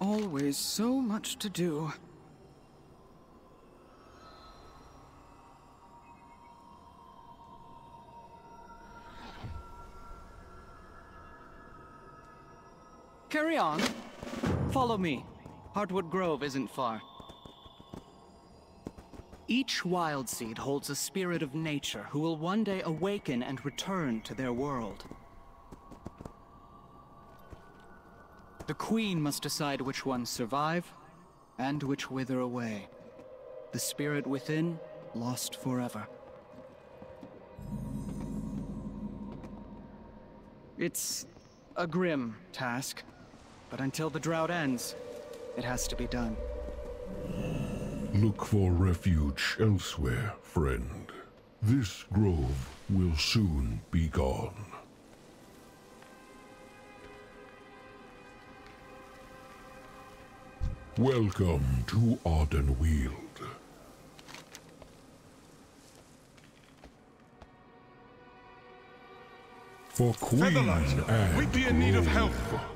always so much to do. Carry on. Follow me. Heartwood Grove isn't far. Each wild seed holds a spirit of nature who will one day awaken and return to their world. The Queen must decide which ones survive, and which wither away. The spirit within, lost forever. It's a grim task, but until the drought ends, it has to be done. Look for refuge elsewhere, friend. This grove will soon be gone. Welcome to Ardenweald. For Queen and we'd be in need of help.